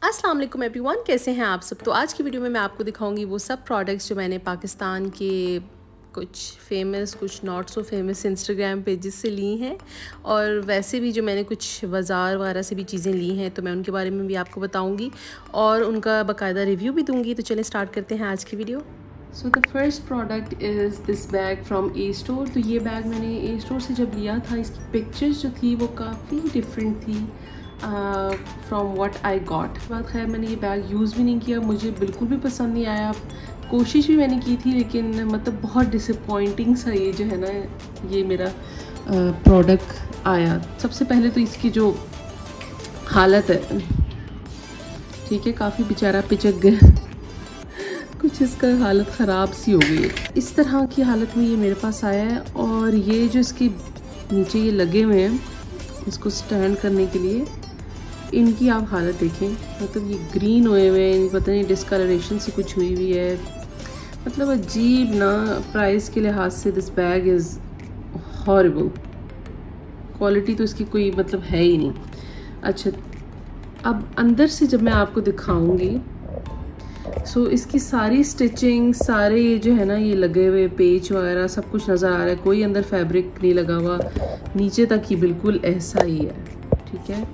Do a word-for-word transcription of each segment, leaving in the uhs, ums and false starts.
अस्सलाम वालेकुम एवरीवन, कैसे हैं आप सब। तो आज की वीडियो में मैं आपको दिखाऊंगी वो सब प्रोडक्ट्स जो मैंने पाकिस्तान के कुछ फेमस कुछ not so famous Instagram pages से ली हैं, और वैसे भी जो मैंने कुछ बाज़ार वगैरह से भी चीज़ें ली हैं तो मैं उनके बारे में भी आपको बताऊंगी और उनका बाकायदा रिव्यू भी दूंगी। तो चलें स्टार्ट करते हैं आज की video. So the first product is this bag from a store. तो ये बैग मैंने ए स्टोर से जब लिया था, इसकी पिक्चर्स जो थी वो काफ़ी डिफरेंट थी फ्रॉम व्हाट आई गॉट। बात खैर मैंने ये बैग यूज़ भी नहीं किया, मुझे बिल्कुल भी पसंद नहीं आया। कोशिश भी मैंने की थी लेकिन मतलब बहुत डिसअपॉइंटिंग सा ये जो है ना ये मेरा प्रोडक्ट uh, आया। सबसे पहले तो इसकी जो हालत है, ठीक है, काफ़ी बेचारा पिचक गया कुछ इसका हालत ख़राब सी हो गई है। इस तरह की हालत में ये मेरे पास आया है, और ये जो इसके नीचे ये लगे हुए हैं इसको स्टैंड करने के लिए, इनकी आप हालत देखें। मतलब ये ग्रीन हुए हुए हैं, पता नहीं डिस्कलरेशन से कुछ हुई हुई है, मतलब अजीब ना। प्राइस के लिहाज से this bag is horrible. Quality तो इसकी कोई मतलब है ही नहीं। अच्छा, अब अंदर से जब मैं आपको दिखाऊंगी, सो so, इसकी सारी स्टिचिंग, सारे ये जो है ना ये लगे हुए पेच वगैरह सब कुछ नज़र आ रहा है। कोई अंदर फैब्रिक नहीं लगा हुआ, नीचे तक ही बिल्कुल ऐसा ही है, ठीक है।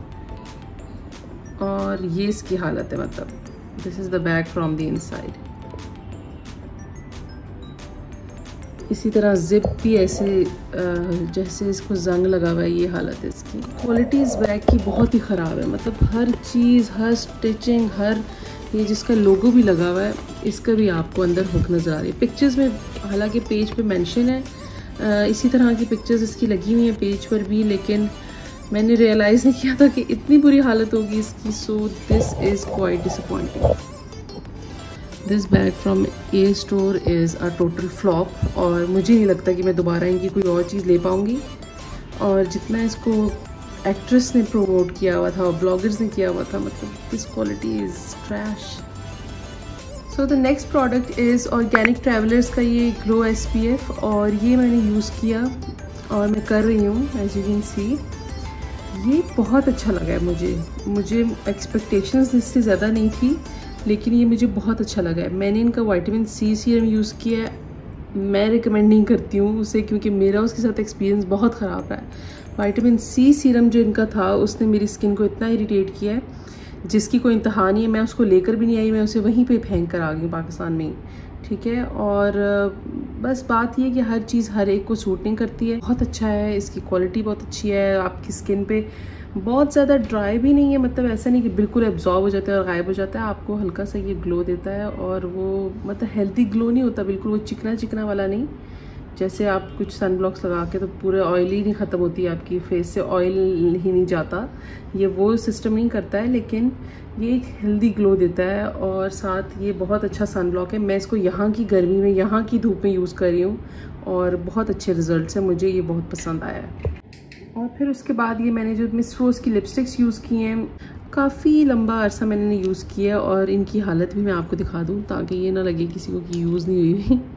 और ये इसकी हालत है, मतलब this is the bag from the inside. इसी तरह जिप भी ऐसे जैसे इसको जंग लगा हुआ है, ये हालत है इसकी। क्वालिटी इस बैग की बहुत ही ख़राब है, मतलब हर चीज़, हर स्टिचिंग, हर ये जिसका लोगो भी लगा हुआ है इसका भी आपको अंदर हुक नज़र आ रही है। पिक्चर्स में हालांकि पेज पे मेंशन है, आ, इसी तरह की पिक्चर्स इसकी लगी हुई हैं पेज पर भी, लेकिन मैंने रियलाइज़ नहीं किया था कि इतनी बुरी हालत होगी इसकी। So this is quite disappointing. This bag from a store is a total flop, और मुझे नहीं लगता कि मैं दोबारा इनकी कोई और चीज़ ले पाऊँगी। और जितना इसको एक्ट्रेस ने प्रमोट किया हुआ था और ब्लॉगर्स ने किया हुआ था, मतलब this quality is trash. So the next product is organic travellers का ये ग्लो एस पी एफ, और ये मैंने यूज़ किया और मैं कर रही हूँ, एज यू कैन सी। ये बहुत अच्छा लगा है मुझे मुझे एक्सपेक्टेशंस इससे ज़्यादा नहीं थी, लेकिन ये मुझे बहुत अच्छा लगा है। मैंने इनका विटामिन सी सीरम यूज़ किया है, मैं रिकमेंड नहीं करती हूँ उसे क्योंकि मेरा उसके साथ एक्सपीरियंस बहुत ख़राब रहा है। विटामिन सी सीरम जो इनका था उसने मेरी स्किन को इतना इरिटेट किया है जिसकी कोई इंतहा नहीं है। मैं उसको लेकर भी नहीं आई, मैं उसे वहीं पे फेंक कर आ गई पाकिस्तान में ही, ठीक है। और बस बात ये कि हर चीज़ हर एक को सूट नहीं करती है। बहुत अच्छा है, इसकी क्वालिटी बहुत अच्छी है, आपकी स्किन पे बहुत ज़्यादा ड्राई भी नहीं है, मतलब ऐसा नहीं कि बिल्कुल एब्जॉर्ब हो जाता है और गायब हो जाता है। आपको हल्का सा ये ग्लो देता है, और वो मतलब हेल्दी ग्लो नहीं होता बिल्कुल, वो चिकना चिकना वाला नहीं, जैसे आप कुछ सन ब्लॉक्स लगा के तो पूरे ऑयली नहीं ख़त्म होती है आपकी फेस से, ऑयल ही नहीं जाता, ये वो सिस्टम नहीं करता है, लेकिन ये एक हेल्दी ग्लो देता है। और साथ ये बहुत अच्छा सन ब्लॉक है। मैं इसको यहाँ की गर्मी में, यहाँ की धूप में यूज़ कर रही हूँ और बहुत अच्छे रिजल्ट्स हैं, मुझे ये बहुत पसंद आया है। और फिर उसके बाद ये मैंने जो मिस रोज़ की लिपस्टिक्स यूज़ की हैं, काफ़ी लंबा अरसा मैंने यूज़ किया है, और इनकी हालत भी मैं आपको दिखा दूँ ताकि ये ना लगे किसी को कि यूज़ नहीं हुई हुई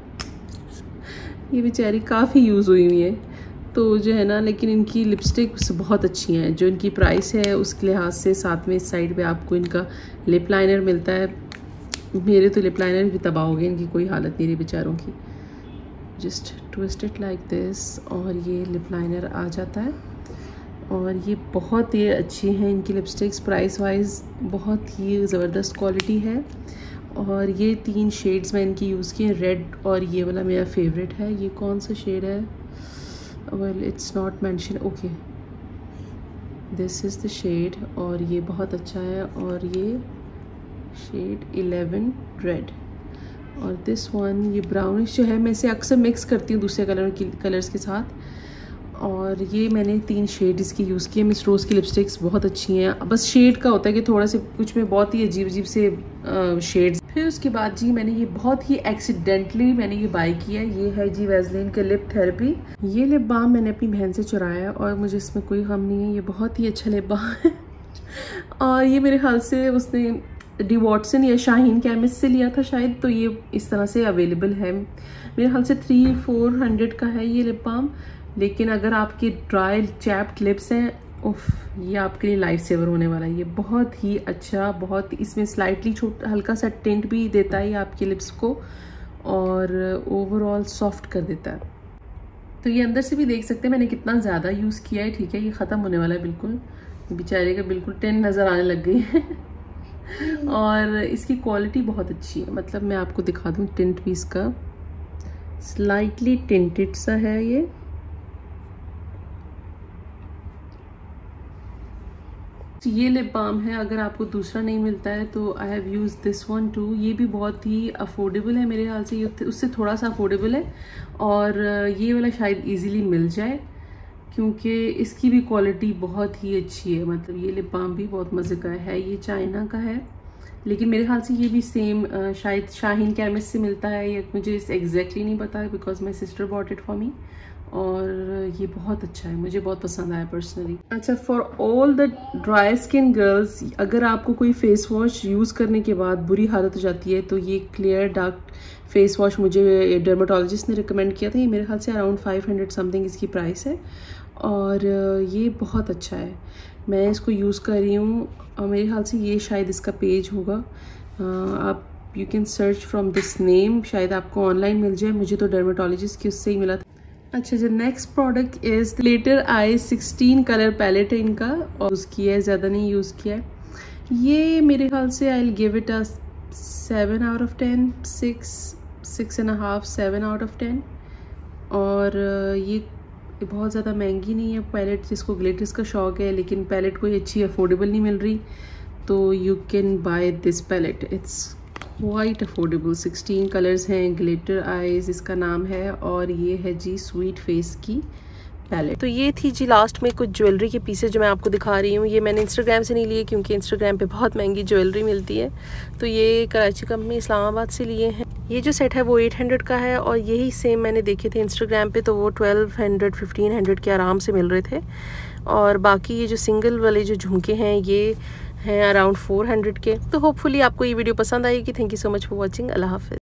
ये बेचारी काफ़ी यूज़ हुई हुई है तो जो है ना, लेकिन इनकी लिपस्टिक्स बहुत अच्छी हैं। जो इनकी प्राइस है उसके लिहाज से, साथ में इस साइड पे आपको इनका लिप लाइनर मिलता है। मेरे तो लिप लाइनर भी तबाह हो गए, इनकी कोई हालत नहीं रही बेचारों की। Just twist it like this, और ये लिप लाइनर आ जाता है। और ये बहुत ही अच्छी हैं इनकी लिपस्टिक्स, प्राइस वाइज बहुत ही ज़बरदस्त क्वालिटी है। और ये तीन शेड्स मैं इनकी यूज़ किए, रेड और ये वाला मेरा फेवरेट है। ये कौन सा शेड है? Well it's not mention, okay, this is the shade, और ये बहुत अच्छा है। और ये शेड इलेवन रेड, और दिस वन ये ब्राउनिश जो है, मैं इसे अक्सर मिक्स करती हूँ दूसरे कलर की कलर्स के साथ। और ये मैंने तीन शेड इसकी यूज़ किए। मिस रोज़ की लिपस्टिक्स बहुत अच्छी हैं, बस शेड का होता है कि थोड़ा से कुछ में बहुत ही अजीब अजीब से शेड्स। फिर उसके बाद जी मैंने ये बहुत ही एक्सीडेंटली मैंने ये बाय किया। ये है जी वैसलीन के लिप थेरेपी। ये लिप बाम मैंने अपनी बहन से चुराया है और मुझे इसमें कोई गम नहीं है, ये बहुत ही अच्छा लिप बाम है और ये मेरे ख्याल से उसने डी वॉटसन या शाहीन केमिस्ट से लिया था शायद, तो ये इस तरह से अवेलेबल है। मेरे ख्याल से थ्री फोर हंड्रेड का है ये लिप बाम, लेकिन अगर आपके ड्राई चैप्ड लिप्स हैं, उफ ये आपके लिए लाइफ सेवर होने वाला है। ये बहुत ही अच्छा, बहुत इसमें स्लाइटली छोटा हल्का सा टिंट भी देता है आपकी लिप्स को और ओवरऑल सॉफ्ट कर देता है। तो ये अंदर से भी देख सकते हैं मैंने कितना ज़्यादा यूज़ किया है। ठीक है, ये ख़त्म होने वाला है बिल्कुल, बेचारे का बिल्कुल टेन नज़र आने लग गई है और इसकी क्वालिटी बहुत अच्छी है। मतलब मैं आपको दिखा दूँ टिंट भी इसका स्लाइटली टिंटेड सा है। ये ये लिप बाम है, अगर आपको दूसरा नहीं मिलता है तो I have use this one too. ये भी बहुत ही अफोर्डेबल है मेरे ख्याल से, ये उससे थोड़ा सा अफोर्डेबल है और ये वाला शायद इजीली मिल जाए क्योंकि इसकी भी क्वालिटी बहुत ही अच्छी है। मतलब ये लिप बाम भी बहुत मज़े का है। ये चाइना का है लेकिन मेरे ख्याल से ये भी सेम शायद शाहीन केमिस्ट से मिलता है, या मुझे इस एग्जैक्टली नहीं पता है because my sister bought it for me. और ये बहुत अच्छा है, मुझे बहुत पसंद आया पर्सनली। अच्छा, for all the dry skin girls, अगर आपको कोई फेस वॉश यूज़ करने के बाद बुरी हालत हो जाती है तो ये क्लियर डार्क फेस वॉश मुझे डर्माटोलॉजिस्ट ने रिकमेंड किया था। ये मेरे ख्याल से अराउंड फाइव हंड्रेड समथिंग इसकी प्राइस है और ये बहुत अच्छा है। मैं इसको यूज़ कर रही हूँ और मेरे ख्याल से ये शायद इसका पेज होगा, आप you can search from this name, शायद आपको ऑनलाइन मिल जाए। मुझे तो डर्माटोलॉजिस्ट की उससे ही मिला था। अच्छा, जो next product is glitter eye sixteen colour palette है इनका, और यूज़ किया है, ज़्यादा नहीं यूज़ किया है। ये मेरे ख्याल से I will give it a seven out of ten, six six and half seven out of ten. और ये बहुत ज़्यादा महंगी नहीं है पैलेट, जिसको ग्लिटर्स का शौक है लेकिन पैलेट कोई अच्छी अफोर्डेबल नहीं मिल रही तो you can buy this palette, it's quite affordable. Sixteen colours हैं, ग्लिटर आइज इसका नाम है और ये है जी स्वीट फेस की पैलेट। तो ये थी जी लास्ट में कुछ ज्वेलरी के पीसेस जो मैं आपको दिखा रही हूँ। ये मैंने इंस्टाग्राम से नहीं लिए क्योंकि इंस्टाग्राम पे बहुत महंगी ज्वेलरी मिलती है, तो ये कराची कंपनी इस्लामाबाद से लिए हैं। ये जो सेट है वो एट हंड्रेड का है और यही सेम मैंने देखे थे इंस्टाग्राम पे तो वो ट्वेल्व हंड्रेड फिफ्टीन हंड्रेड के आराम से मिल रहे थे। और बाकी ये जो सिंगल वाले जो झुमके हैं ये हैं अराउंड फोर हंड्रेड के। तो होपफुली आपको ये वीडियो पसंद आएगी। Thank you so much for watching. अल्लाह हाफिज़।